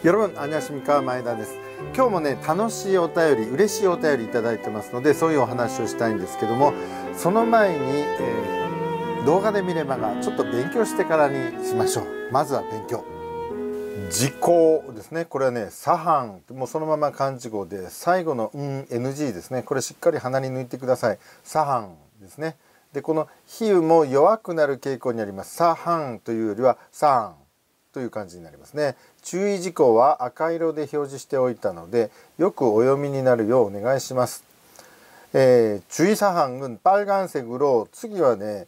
여러분 안녕하십니까、前田です。今日もね楽しいお便り、嬉しいお便りいただいてますので、そういうお話をしたいんですけども、その前に、動画で見ればがちょっと勉強してからにしましょう。まずは勉強。時効ですね。これはね左半、もうそのまま漢字語で、最後のNG ですね。これしっかり鼻に抜いてください。左半ですね。でこの比喩も弱くなる傾向にあります。左半というよりは三という感じになりますね。注意事項は赤色で表示しておいたので、よくお読みになるようお願いします。주의사항은 빨간색으로,次はね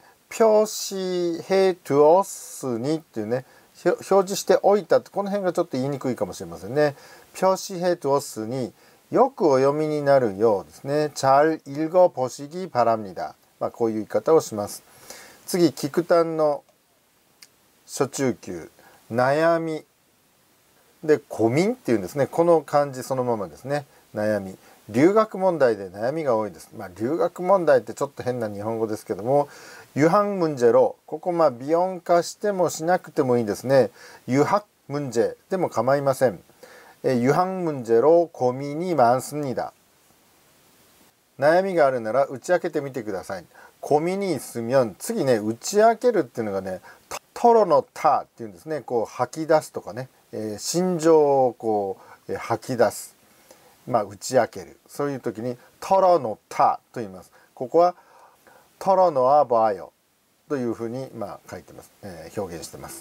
표시해두었으니っていうね、表示しておいたって、この辺がちょっと言いにくいかもしれませんね。표시해두었으니よくお読みになるようですね。잘 읽어보시기 바랍니다。こういう言い方をします。次、菊丹の初中級、悩みで고민っていうんですね。この漢字そのままですね。悩み。留学問題で悩みが多いです。留学問題ってちょっと変な日本語ですけども、유학 문제로、ここビ音化してもしなくてもいいですね。유학 문제でも構いません。유학 문제로 고민이 많습니다。悩みがあるなら打ち明けてみてください。고민이 있으면、次ね打ち明けるっていうのがね、털어놓다っていうんですね。こう吐き出すとかね、心情をこう吐き出す、打ち明ける、そういう時に털어놓다と言います。ここは털어놓아봐요というふうに書いてます、表現してます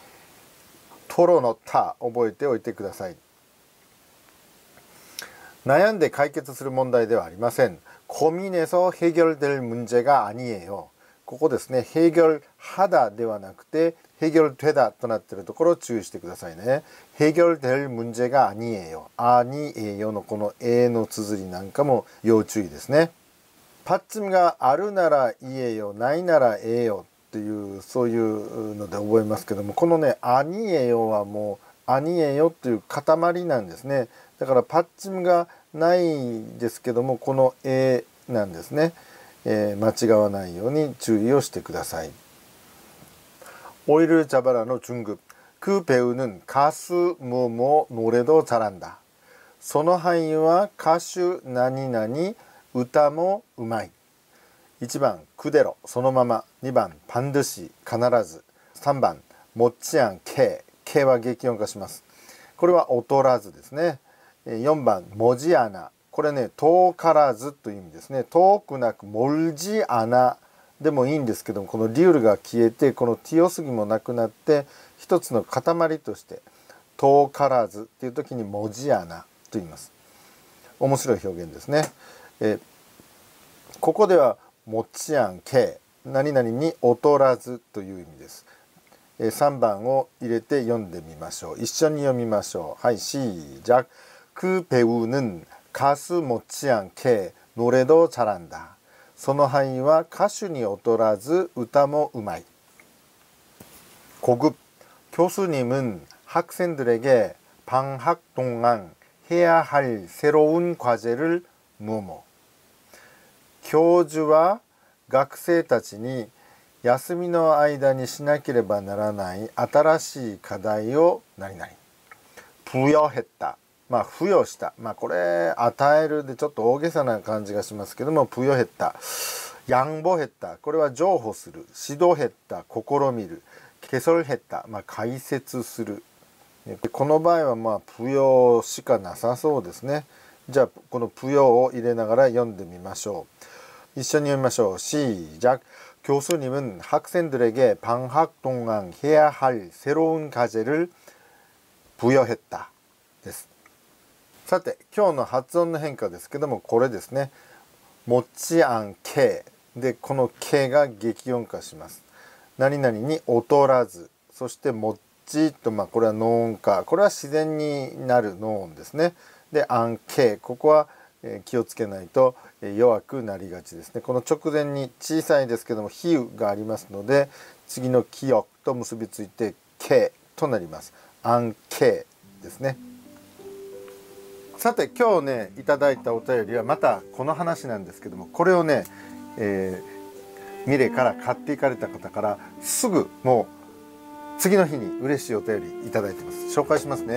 。털어놓다覚えておいてください。悩んで解決する問題ではありません。고민해서 해결될 문제가 아니에요。ここですね、해결하다ではなくて해결되다となっているところを注意してくださいね。해결될 문제가 아니에요。아니에요のこのえの綴りなんかも要注意ですね。パッチムがあるならいいえよ、ないならええよっていう、そういうので覚えますけども、このねアニエヨはもうアニエヨという塊なんですね。だからパッチムがないですけども、このえなんですね。間違わないように注意をしてください。오이를 잡아라의 중급。그 배우는 가수 뭐뭐 노래도 잘한다。その俳優は歌手何々、歌もうまい。1番그대로、そのまま。2番반드시、必ず。3番못지않게、Kは激音化します。これは劣らずですね。4番머지않아、これね遠からずという意味ですね。遠くなく멀지않아でもいいんですけども、このリュールが消えて、このティオスギもなくなって一つの塊として遠からずっていう時に머지않아と言います。面白い表現ですね。ここでは못지않게、何々に劣らずという意味です。3番を入れて読んでみましょう。一緒に読みましょう。はい、시작。그 배우는 가수 못지않게 노래도 잘한다。その俳優は歌手に劣らず歌もうまい。고급。교수님은 학생들에게 방학 동안 해야 할 새로운 과제를 뭐뭐。教授は学生たちに休みの間にしなければならない新しい課題を何々。부여했다。付与した。これ与えるでちょっと大げさな感じがしますけども、부여했다。양보했다。これは譲歩する。指導했다。試みる。개설했다。解説する。この場合は付与しかなさそうですね。じゃあこの付与を入れながら読んでみましょう。一緒に読みましょう。시작。교수님은 학생들에게 방학 동안 해야 할 새로운 과제를 부여했다。です。さて今日の発音の変化ですけども、これですね。못지않게でこのけが激音化します。何々に劣らず、そしてもっちと、これはノ音化、これは自然になるノ音ですね。でアンケ、ここは気をつけないと弱くなりがちですね。この直前に小さいですけども比喩がありますので、次の記憶と結びついてけとなります。アンケですね。さて今日ねいただいたお便りはまたこの話なんですけども、これをね、ミレから買っていかれた方からすぐもう次の日に嬉しいお便りいただいてます。紹介しますね。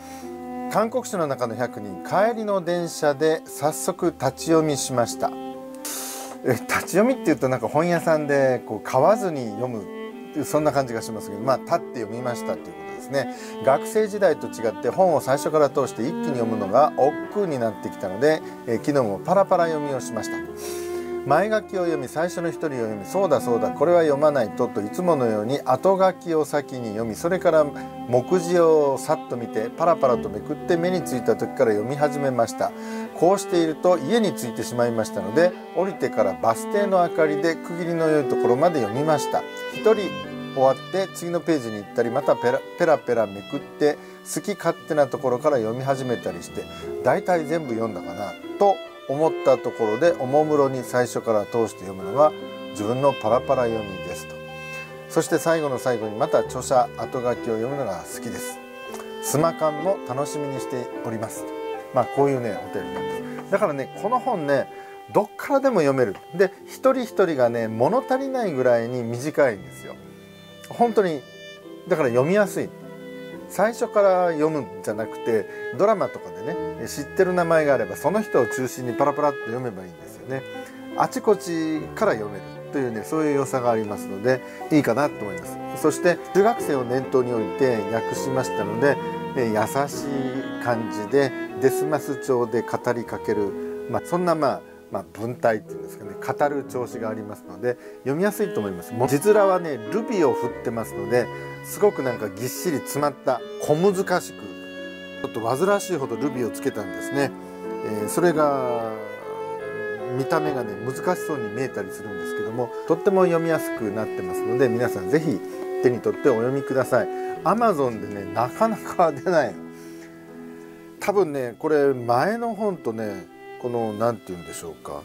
韓国史の中の100人、帰りの電車で早速立ち読みしました。立ち読みっていうとなんか本屋さんでこう買わずに読むっていうそんな感じがしますけど、まあ立って読みましたということですね。学生時代と違って本を最初から通して一気に読むのが億劫になってきたので、昨日もパラパラ読みをしました。前書きを読み、最初の一人を読み、そうだそうだこれは読まないとといつものように後書きを先に読み、それから目次をさっと見てパラパラとめくって目についた時から読み始めました。こうしていると家に着いてしまいましたので、降りてからバス停の明かりで区切りの良いところまで読みました。一人終わって次のページに行ったり、またペラペラめくって好き勝手なところから読み始めたりして、だいたい全部読んだかなと思ったところで、おもむろに最初から通して読むのが自分のパラパラ読みですと。そして最後の最後にまた著者後書きを読むのが好きです。スマカンも楽しみにしております。まあこういうねお便りなんです。だからね、この本ねどっからでも読める。で一人一人がね物足りないぐらいに短いんですよ。本当にだから読みやすい。最初から読むんじゃなくて、ドラマとかでね知ってる名前があればその人を中心にパラパラっと読めばいいんですよね。あちこちから読めるというね、そういう良さがありますのでいいかなと思います。そして中学生を念頭に置いて訳しましたので、優しい感じでデスマス調で語りかける、そんな文体っていうんですかね、語る調子がありますので読みやすいと思います。字面はねルビを振ってますので、すごくなんかぎっしり詰まった小難しく、ちょっと煩わしいほどルビをつけたんですね。それが見た目がね難しそうに見えたりするんですけども、とっても読みやすくなってますので、皆さん是非手に取ってお読みください。Amazon でねなかなか出ないの。多分ねこれ前の本とね、この何て言うんでしょうか、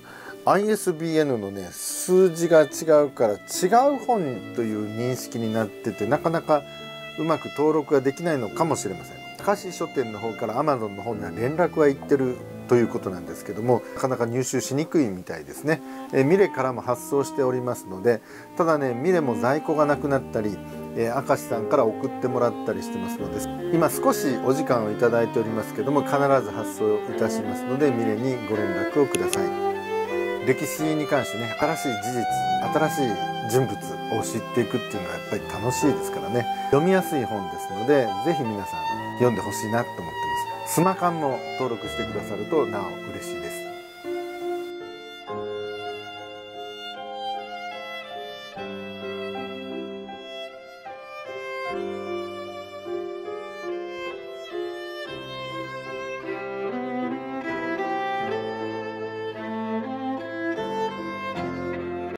ISBN のね数字が違うから違う本という認識になってて、なかなかうまく登録ができないのかもしれません。高橋書店の方から Amazon の方には連絡は行ってるということなんですけども、なかなか入手しにくいみたいですね。ミレからも発送しておりますので、ただねミレも在庫がなくなったり、明石さんから送ってもらったりしてますので、今少しお時間をいただいておりますけども、必ず発送いたしますのでミレにご連絡をください。歴史に関してね、新しい事実、新しい人物を知っていくっていうのはやっぱり楽しいですからね、読みやすい本ですので是非皆さん読んでほしいなと思ってます。スマカンも登録してくださるとなお嬉しいです。